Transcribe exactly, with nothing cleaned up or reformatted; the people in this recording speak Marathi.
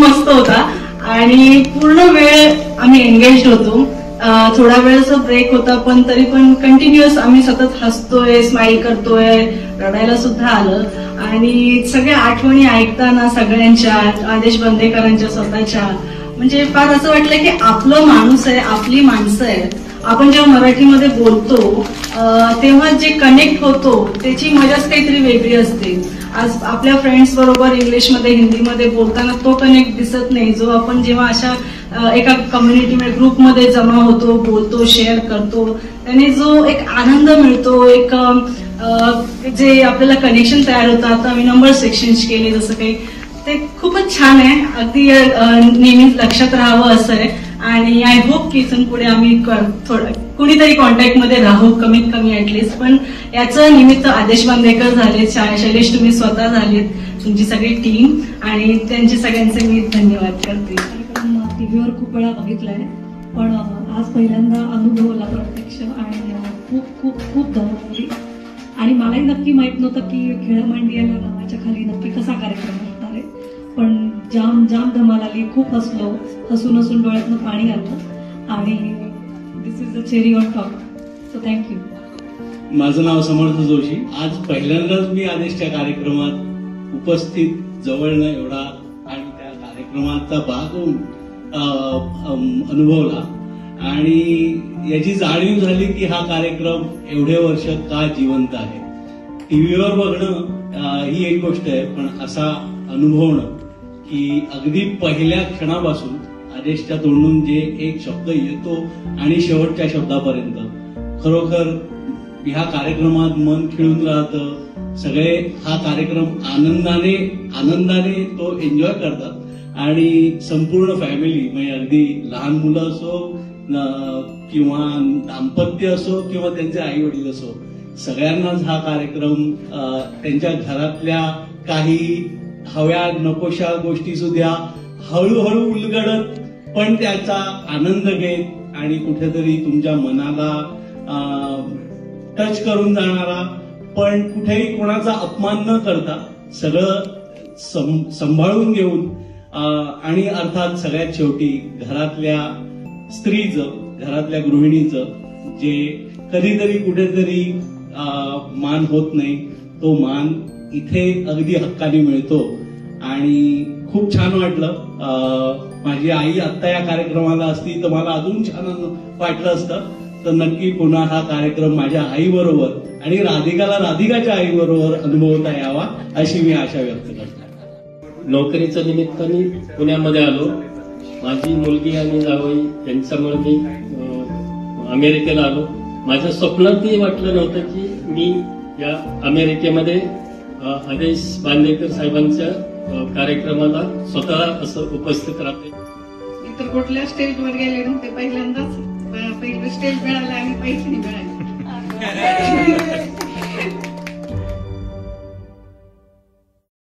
मस्त होता आणि पूर्ण वेळ आम्ही एंगेज होतो. थोडा वेळचा ब्रेक होता पण तरी पण कंटिन्युअस आम्ही सतत हसतोय, स्माइल करतोय, रडायला सुद्धा आलं. आणि सगळ्या आठवणी ऐकताना सगळ्यांच्या, आदेश बांदेकरांच्या स्वतःच्या, म्हणजे फार असं वाटलं की आपलं माणूस आहे, आपली माणसं आहेत. आपण जेव्हा मराठीमध्ये बोलतो तेव्हा जे कनेक्ट होतो त्याची मजाच काहीतरी वेगळी असते. आज आपल्या फ्रेंड्स बरोबर इंग्लिशमध्ये, हिंदीमध्ये बोलताना तो कनेक्ट दिसत नाही जो आपण जेव्हा अशा एका कम्युनिटीमध्ये, ग्रुपमध्ये जमा होतो, बोलतो, शेअर करतो, त्याने जो एक आनंद मिळतो, एक जे आपल्याला कनेक्शन तयार होतं. आता आम्ही नंबर्स एक्सचेंज केले जसं काही, ते खूपच छान आहे. अगदी नेहमी लक्षात राहावं असं आहे. आणि आय होप की इथून पुढे आम्ही थोडं कुणीतरी कॉन्टॅक्टमध्ये राहू, कमीत कमी ऍटलिस्ट. पण याचं निमित्त आदेश बांदेकर झाले, शैलेश तुम्ही स्वतः झालेत, तुमची सगळी टीम, आणि त्यांचे सगळ्यांचे मी धन्यवाद करते. टीव्हीवर खूप वेळा बघितलंय पण आज पहिल्यांदा अनुभवला प्रत्यक्ष आणि खूप खूप खूप धन्यवाद. आणि मलाही नक्की माहित नव्हतं की खेळमांडी या नावाच्या खाली नक्की कसा कार्यक्रम होणार आहे. पण जाम जाम धमाल आली, खूप हसलो, हसून हसून डोळ्यातनं पाणी आलं आणि this is the cherry on top. So thank you. माझं नाव समर्थ जोशी. आज पहिल्यांदाच मी आदेशच्या कार्यक्रमात उपस्थित, जवळनं एवढा आणि त्या कार्यक्रमाचा भाग होऊन अनुभवला आणि याची जाणीव झाली की हा कार्यक्रम एवढे वर्ष का जिवंत आहे. टीव्हीवर बघणं ही एक गोष्ट आहे, पण असा अनुभवणं की अगदी पहिल्या क्षणापासून आदेशच्या तोंडून जे एक शब्द येतो आणि शेवटच्या शब्दापर्यंत खरोखर ह्या कार्यक्रमात मन खिळून राहतं. सगळे हा कार्यक्रम आनंदाने आनंदाने तो एन्जॉय करतात आणि संपूर्ण फॅमिली, म्हणजे अगदी लहान मुलं असो किंवा दाम्पत्य असो किंवा त्यांचे आई वडील असो, सगळ्यांनाच हा कार्यक्रम त्यांच्या घरातल्या काही हव्या नकोशा गोष्टी सुद्धा हळूहळू उलगडत पण त्याचा आनंद घेत आणि कुठेतरी तुमच्या मनाला टच करून जाणारा, पण कुठेही कोणाचा अपमान न करता सगळं सांभाळून घेऊन, आणि अर्थात सगळ्यात शेवटी घरातल्या स्त्रीचं, घरातल्या गृहिणीचं जे कधीतरी कुठेतरी मान होत नाही, तो मान इथे अगदी हक्काने मिळतो आणि खूप छान वाटलं. माझी आई आत्ता या कार्यक्रमाला असती तर मला अजून छान वाटलं असतं. तर नक्की पुन्हा हा कार्यक्रम माझ्या आई बरोबर आणि राधिकाला राधिकाच्या आई बरोबर अनुभवता यावा अशी मी आशा व्यक्त करतो. नोकरीच्या निमित्ताने पुण्यामध्ये आलो. माझी मुलगी आणि जावई यांच्यामुळे मी अमेरिकेला आलो. माझ्या स्वप्नातही वाटलं नव्हतं की मी या अमेरिकेमध्ये आदेश बांदेकर साहेबांच्या कार्यक्रमाला स्वतः असं उपस्थित राहते. इतर कुठल्या स्टेजवर गेले नव्हते, पहिल्यांदाच पहिलं स्टेज मिळालं आणि पैसे मिळाले.